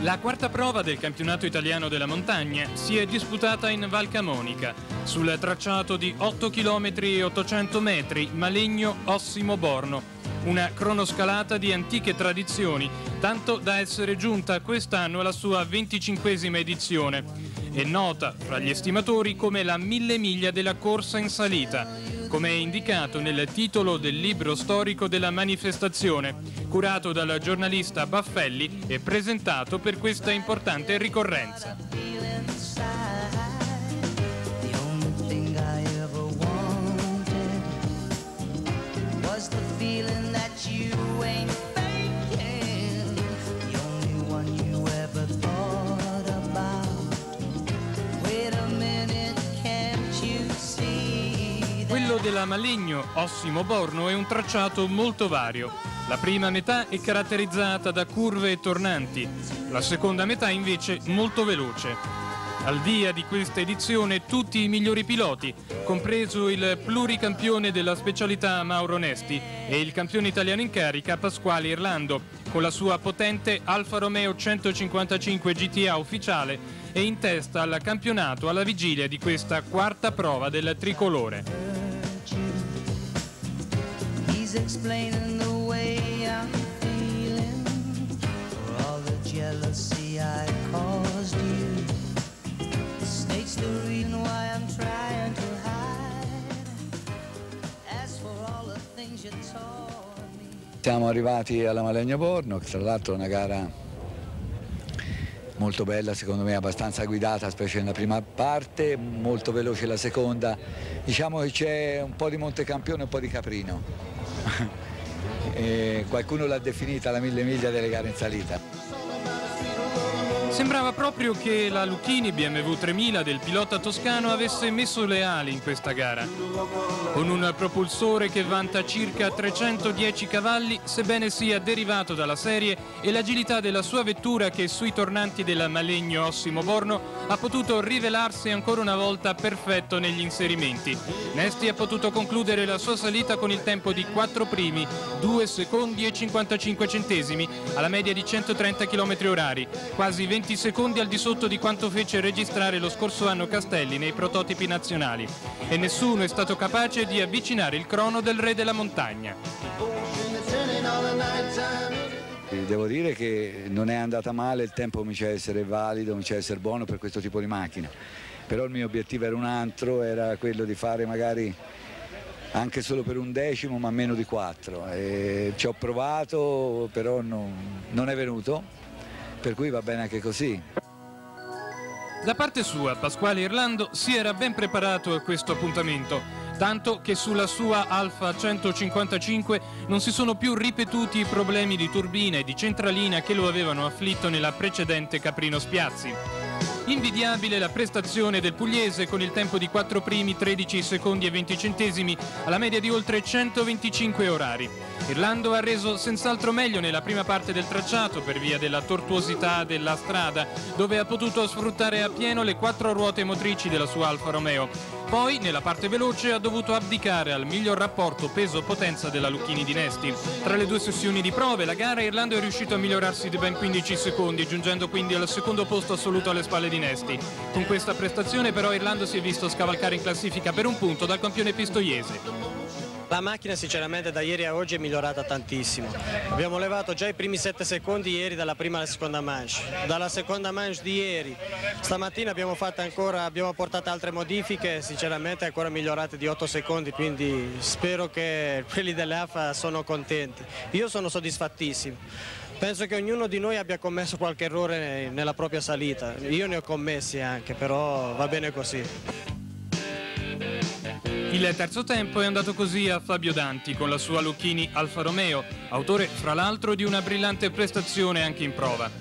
La quarta prova del campionato italiano della montagna si è disputata in Val Camonica, sul tracciato di 8 km e 800 metri Malegno-Ossimo-Borno, una cronoscalata di antiche tradizioni, tanto da essere giunta quest'anno alla sua 25esima edizione. È nota fra gli estimatori come la 1000 miglia della corsa in salita, come è indicato nel titolo del libro storico della manifestazione, curato dal giornalista Baffelli e presentato per questa importante ricorrenza. Quello della Malegno-Ossimo-Borno è un tracciato molto vario. La prima metà è caratterizzata da curve e tornanti, la seconda metà invece molto veloce. Al via di questa edizione tutti i migliori piloti, compreso il pluricampione della specialità Mauro Nesti e il campione italiano in carica Pasquale Irlando, con la sua potente Alfa Romeo 155 GTA ufficiale e in testa al campionato alla vigilia di questa quarta prova del tricolore. Explaining the way I'm feeling for all the jealousy I caused you. States the reason why I'm trying to hide. As for all the things you told me. Siamo arrivati alla Malegno-Borno, che tra l'altro è una gara molto bella, secondo me abbastanza guidata, specie nella prima parte, molto veloce la seconda. Diciamo che c'è un po' di Montecampione e un po' di Caprino. E qualcuno l'ha definita la 1000 miglia delle gare in salita. Sembrava proprio che la Lucchini BMW 3000 del pilota toscano avesse messo le ali in questa gara. Con un propulsore che vanta circa 310 cavalli, sebbene sia derivato dalla serie, e l'agilità della sua vettura che sui tornanti della Malegno-Ossimo-Borno ha potuto rivelarsi ancora una volta perfetto negli inserimenti. Nesti ha potuto concludere la sua salita con il tempo di 4 primi, 2 secondi e 55 centesimi, alla media di 130 km/h, quasi 20 secondi al di sotto di quanto fece registrare lo scorso anno Castelli nei prototipi nazionali. E nessuno è stato capace di avvicinare il crono del re della montagna. Devo dire che non è andata male, il tempo comincia a essere valido, comincia a essere buono per questo tipo di macchina. Però il mio obiettivo era un altro, era quello di fare magari anche solo per un decimo, ma meno di 4. Ci ho provato, però non è venuto, per cui va bene anche così. Da parte sua, Pasquale Irlando si era ben preparato a questo appuntamento, tanto che sulla sua Alfa 155 non si sono più ripetuti i problemi di turbina e di centralina che lo avevano afflitto nella precedente Caprino Spiazzi. Invidiabile la prestazione del pugliese con il tempo di 4 primi, 13 secondi e 20 centesimi alla media di oltre 125 orari. Irlando ha reso senz'altro meglio nella prima parte del tracciato per via della tortuosità della strada, dove ha potuto sfruttare a pieno le 4 ruote motrici della sua Alfa Romeo. Poi, nella parte veloce, ha dovuto abdicare al miglior rapporto peso-potenza della Lucchini di Nesti. Tra le 2 sessioni di prove, la gara, Irlando è riuscito a migliorarsi di ben 15 secondi, giungendo quindi al secondo posto assoluto alle spalle di Nesti. Con questa prestazione, però, Irlando si è visto scavalcare in classifica per un punto dal campione pistoiese. La macchina sinceramente da ieri a oggi è migliorata tantissimo. Abbiamo levato già i primi 7 secondi ieri dalla prima alla seconda manche. Dalla seconda manche di ieri, stamattina abbiamo portato altre modifiche, sinceramente ancora migliorate di 8 secondi, quindi spero che quelli dell'AFA sono contenti. Io sono soddisfattissimo. Penso che ognuno di noi abbia commesso qualche errore nella propria salita. Io ne ho commessi anche, però va bene così. Il terzo tempo è andato così a Fabio Danti con la sua Lucchini Alfa Romeo, autore fra l'altro di una brillante prestazione anche in prova.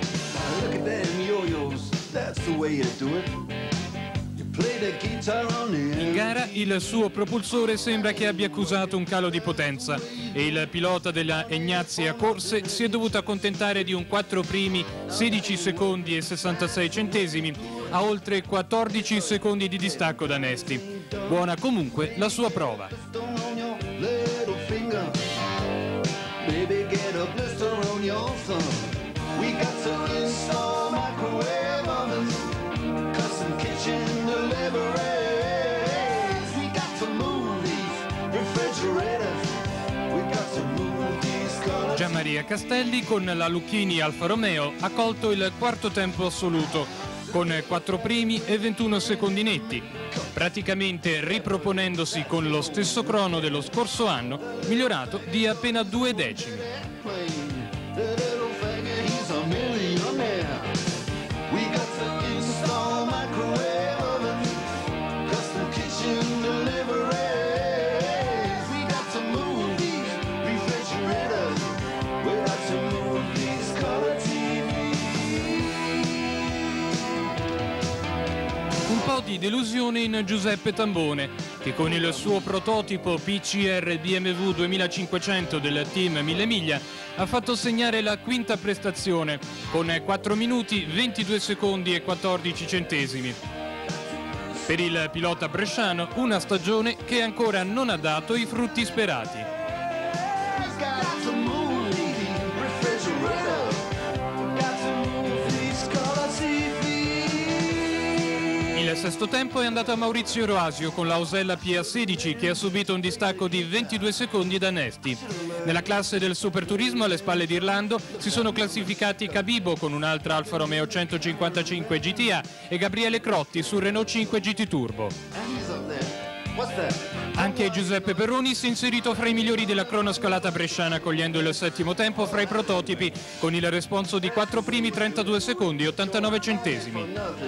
In gara il suo propulsore sembra che abbia accusato un calo di potenza e il pilota della Ignazia Corse si è dovuto accontentare di un 4 primi, 16 secondi e 66 centesimi a oltre 14 secondi di distacco da Nesti. Buona comunque la sua prova. Baby, get a blister on your thumb. We got to install Maria Castelli con la Lucchini Alfa Romeo ha colto il quarto tempo assoluto con 4 primi e 21 secondi netti, praticamente riproponendosi con lo stesso crono dello scorso anno, migliorato di appena 2 decimi. Un po' di delusione in Giuseppe Tambone, che con il suo prototipo PCR BMW 2500 del team Mille Miglia ha fatto segnare la quinta prestazione con 4 minuti 22 secondi e 14 centesimi. Per il pilota bresciano una stagione che ancora non ha dato i frutti sperati. Il sesto tempo è andato a Maurizio Roasio con la Osella PA16 che ha subito un distacco di 22 secondi da Nesti. Nella classe del Superturismo alle spalle di Irlando si sono classificati Cabibo con un'altra Alfa Romeo 155 GTA e Gabriele Crotti sul Renault 5 GT Turbo. Anche Giuseppe Perroni si è inserito fra i migliori della cronoscalata bresciana cogliendo il settimo tempo fra i prototipi con il responso di 4 primi 32 secondi e 89 centesimi.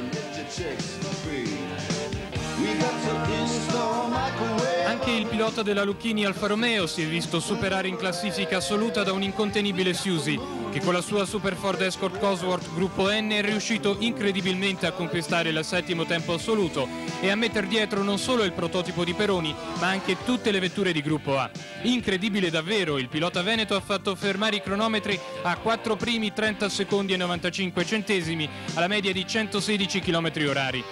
Anche il pilota della Lucchini Alfa Romeo si è visto superare in classifica assoluta da un incontenibile Siusi, che con la sua Super Ford Escort Cosworth Gruppo N è riuscito incredibilmente a conquistare il settimo tempo assoluto e a metter dietro non solo il prototipo di Peroni, ma anche tutte le vetture di Gruppo A. Incredibile davvero, il pilota veneto ha fatto fermare i cronometri a 4 primi 30 secondi e 95 centesimi alla media di 116 km orari.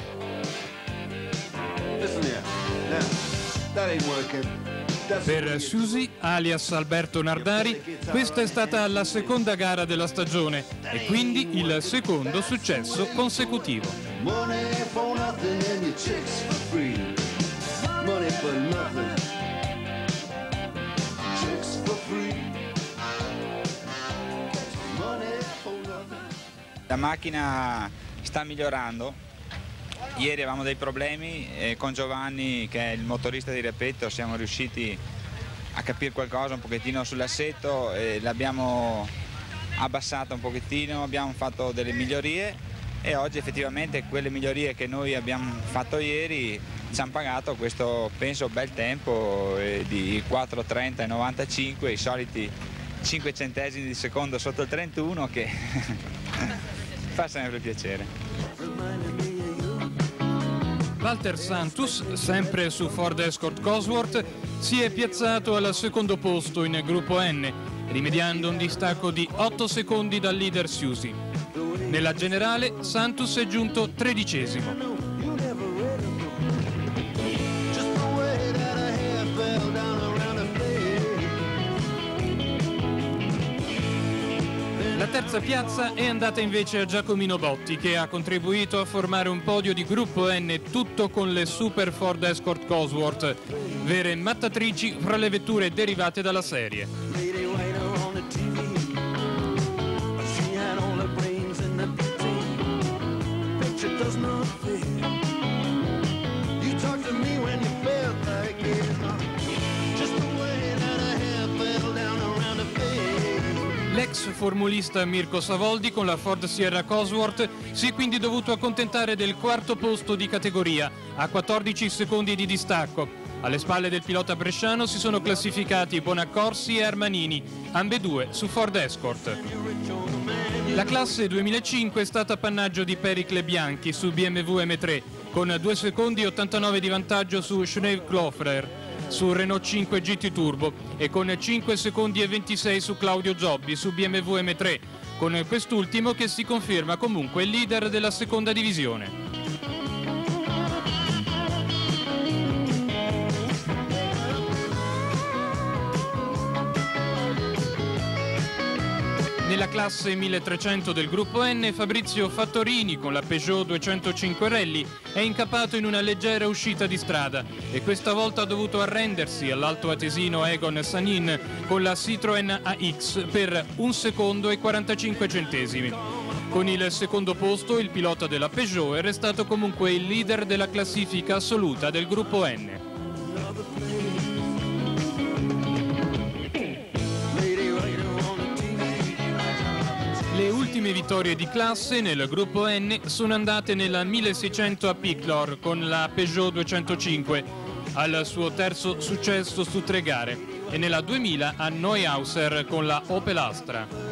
Per Susi, alias Alberto Nardari, questa è stata la seconda gara della stagione e quindi il secondo successo consecutivo. La macchina sta migliorando. Ieri avevamo dei problemi e con Giovanni, che è il motorista di Repetto, siamo riusciti a capire qualcosa un pochettino sull'assetto e l'abbiamo abbassata un pochettino, abbiamo fatto delle migliorie e oggi effettivamente quelle migliorie che noi abbiamo fatto ieri ci hanno pagato questo, penso, bel tempo di 4:30 e 95, i soliti 5 centesimi di secondo sotto il 31 che fa sempre piacere. Walter Santus, sempre su Ford Escort Cosworth, si è piazzato al secondo posto in Gruppo N, rimediando un distacco di 8 secondi dal leader Siusi. Nella generale Santus è giunto 13esimo. La terza piazza è andata invece a Giacomino Botti, che ha contribuito a formare un podio di Gruppo N tutto con le Super Ford Escort Cosworth, vere mattatrici fra le vetture derivate dalla serie. L'ex formulista Mirko Savoldi con la Ford Sierra Cosworth si è quindi dovuto accontentare del quarto posto di categoria a 14 secondi di distacco. Alle spalle del pilota bresciano si sono classificati Bonaccorsi e Armanini, ambedue su Ford Escort. La classe 2005 è stata appannaggio di Pericle Bianchi su BMW M3 con 2 secondi e 89 di vantaggio su Schneider-Kloffer su Renault 5 GT Turbo e con 5 secondi e 26 su Claudio Giobbi su BMW M3, con quest'ultimo che si conferma comunque il leader della seconda divisione. Nella classe 1300 del gruppo N, Fabrizio Fattorini con la Peugeot 205 Rally è incappato in una leggera uscita di strada e questa volta ha dovuto arrendersi all'alto atesino Egon Sanin con la Citroën AX per 1 secondo e 45 centesimi. Con il secondo posto il pilota della Peugeot è restato comunque il leader della classifica assoluta del gruppo N. Le ultime vittorie di classe nel gruppo N sono andate nella 1600 a Picklor con la Peugeot 205, al suo terzo successo su 3 gare, e nella 2000 a Neuhauser con la Opel Astra.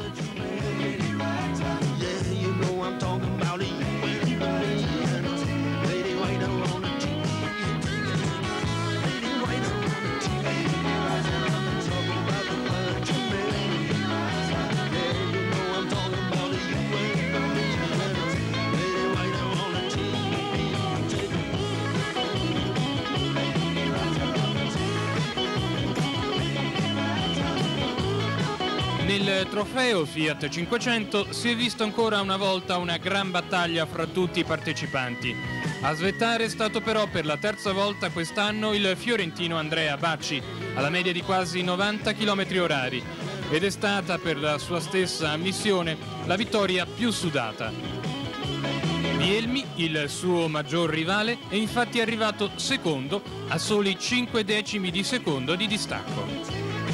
Nel trofeo Fiat 500 si è visto ancora una volta una gran battaglia fra tutti i partecipanti. A svettare è stato però per la terza volta quest'anno il fiorentino Andrea Bacci, alla media di quasi 90 km/h, ed è stata per la sua stessa ammissione la vittoria più sudata. Vielmi, il suo maggior rivale, è infatti arrivato secondo a soli 5 decimi di secondo di distacco.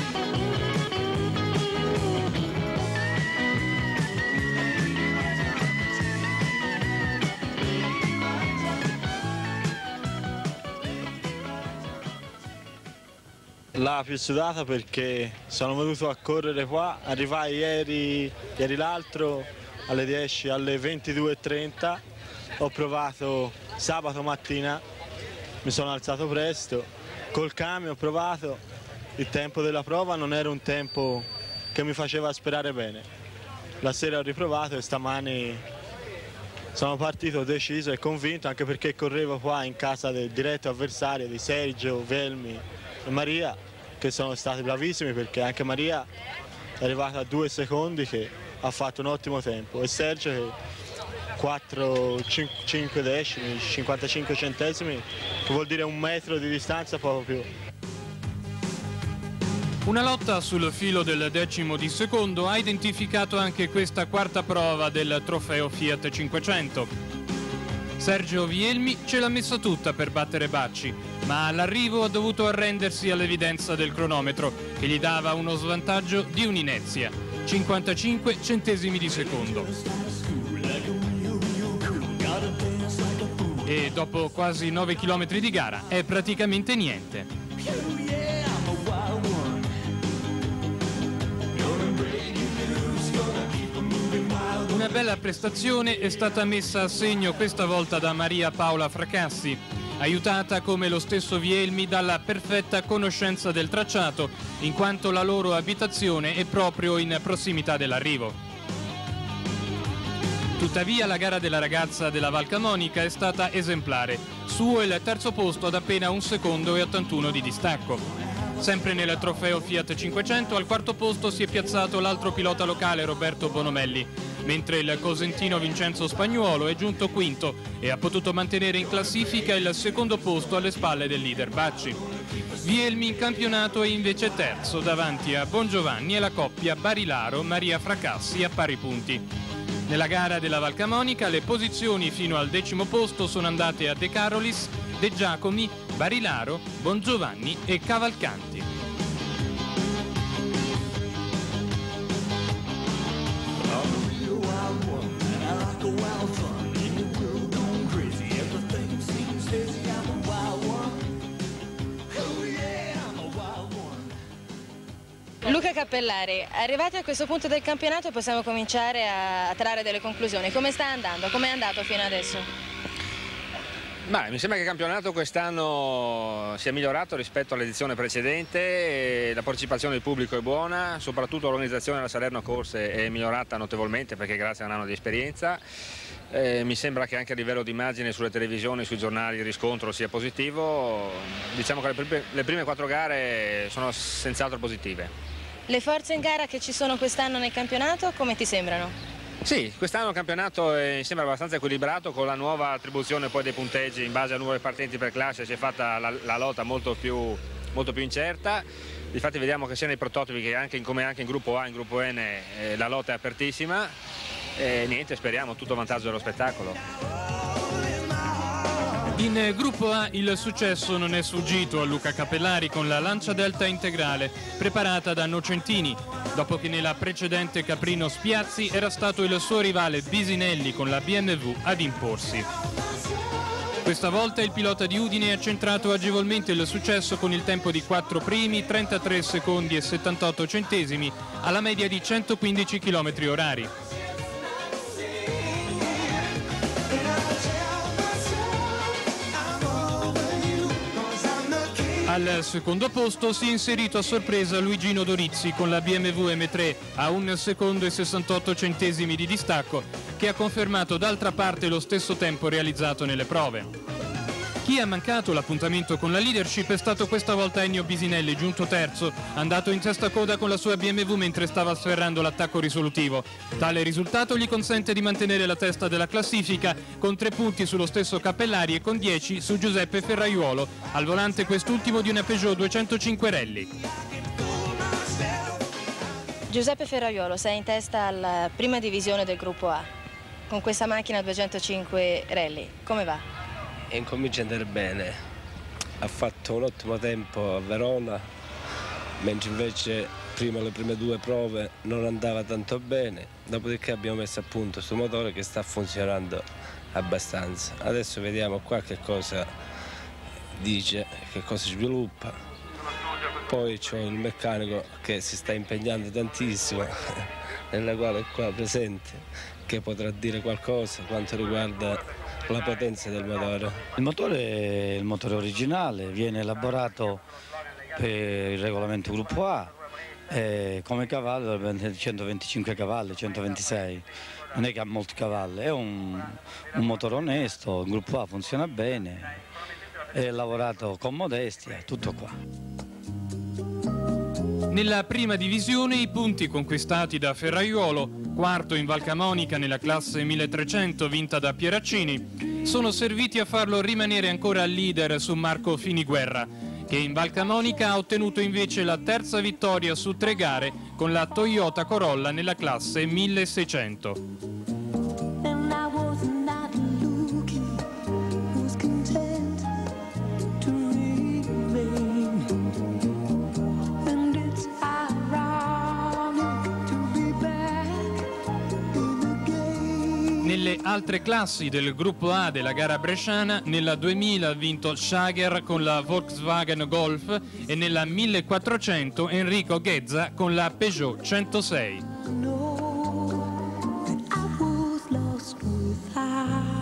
La più sudata perché sono venuto a correre qua, arrivai ieri l'altro alle 10, alle 22:30, ho provato sabato mattina, mi sono alzato presto, col camion ho provato, il tempo della prova non era un tempo che mi faceva sperare bene. La sera ho riprovato e stamani sono partito deciso e convinto, anche perché correvo qua in casa del diretto avversario di Sergio, Vielmi e Maria, che sono stati bravissimi, perché anche Maria è arrivata a 2 secondi, che ha fatto un ottimo tempo, e Sergio che 5 decimi, 55 centesimi, che vuol dire 1 metro di distanza, poco più. Una lotta sul filo del decimo di secondo ha identificato anche questa quarta prova del trofeo Fiat 500. Sergio Vielmi ce l'ha messa tutta per battere Bacci, ma all'arrivo ha dovuto arrendersi all'evidenza del cronometro, che gli dava uno svantaggio di un'inezia, 55 centesimi di secondo. E dopo quasi 9 km di gara è praticamente niente. Una bella prestazione è stata messa a segno questa volta da Maria Paola Fracassi, aiutata come lo stesso Vielmi dalla perfetta conoscenza del tracciato, in quanto la loro abitazione è proprio in prossimità dell'arrivo. Tuttavia la gara della ragazza della Val Camonica è stata esemplare, suo il terzo posto ad appena 1 secondo e 81 di distacco. Sempre nel trofeo Fiat 500 al quarto posto si è piazzato l'altro pilota locale Roberto Bonomelli, mentre il cosentino Vincenzo Spagnuolo è giunto quinto e ha potuto mantenere in classifica il secondo posto alle spalle del leader Bacci. Vielmi in campionato è invece terzo davanti a Bongiovanni e la coppia Barilaro-Maria Fracassi a pari punti. Nella gara della Val Camonica le posizioni fino al 10° posto sono andate a De Carolis, De Giacomi, Barilaro, Bongiovanni e Cavalcanti. Luca Cappellari, arrivati a questo punto del campionato possiamo cominciare a trarre delle conclusioni. Come sta andando? Come è andato fino adesso? Mi sembra che il campionato quest'anno sia migliorato rispetto all'edizione precedente, la partecipazione del pubblico è buona, soprattutto l'organizzazione della Salerno Corse è migliorata notevolmente perché grazie a un anno di esperienza. Mi sembra che anche a livello di immagine sulle televisioni, sui giornali il riscontro sia positivo. Diciamo che le prime 4 gare sono senz'altro positive. Le forze in gara che ci sono quest'anno nel campionato, come ti sembrano? Sì, quest'anno il campionato mi sembra abbastanza equilibrato, con la nuova attribuzione poi dei punteggi in base a nuove partenti per classe si è fatta la lotta molto più incerta. Infatti vediamo che sia nei prototipi che come anche in gruppo A e in gruppo N la lotta è apertissima e niente, speriamo tutto vantaggio dello spettacolo. In gruppo A il successo non è sfuggito a Luca Cappellari con la lancia delta integrale preparata da Nocentini, dopo che nella precedente Caprino Spiazzi era stato il suo rivale Bisinelli con la BMW ad imporsi. Questa volta il pilota di Udine ha centrato agevolmente il successo con il tempo di 4 primi, 33 secondi e 78 centesimi alla media di 115 km/h. Al secondo posto si è inserito a sorpresa Luigino Dorizzi con la BMW M3 a 1 secondo e 68 centesimi di distacco, che ha confermato d'altra parte lo stesso tempo realizzato nelle prove. Chi ha mancato l'appuntamento con la leadership è stato questa volta Ennio Bisinelli, giunto terzo, andato in testa coda con la sua BMW mentre stava sferrando l'attacco risolutivo. Tale risultato gli consente di mantenere la testa della classifica con 3 punti sullo stesso Cappellari e con 10 su Giuseppe Ferraiuolo, al volante quest'ultimo di una Peugeot 205 Rally. Giuseppe Ferraiuolo, sei in testa alla prima divisione del gruppo A. Con questa macchina 205 Rally, come va? Incomincia ad andare bene, ha fatto un ottimo tempo a Verona, mentre invece prima le prime 2 prove non andava tanto bene, dopodiché abbiamo messo a punto questo motore che sta funzionando abbastanza. Adesso vediamo qua che cosa dice, che cosa sviluppa. Poi c'ho il meccanico che si sta impegnando tantissimo, nella quale è qua presente, che potrà dire qualcosa quanto riguarda la potenza del motore. Il motore è il motore originale, viene elaborato per il regolamento gruppo A, come cavallo 125 cavalli, 126, non è che ha molti cavalli, è un motore onesto, il gruppo A funziona bene, è lavorato con modestia, tutto qua. Nella prima divisione i punti conquistati da Ferraiuolo, quarto in Val Camonica nella classe 1300 vinta da Pieraccini, sono serviti a farlo rimanere ancora leader su Marco Finiguerra, che in Val Camonica ha ottenuto invece la terza vittoria su 3 gare con la Toyota Corolla nella classe 1600. Nelle altre classi del gruppo A della gara bresciana, nella 2000 ha vinto Schager con la Volkswagen Golf e nella 1400 Enrico Ghezza con la Peugeot 106.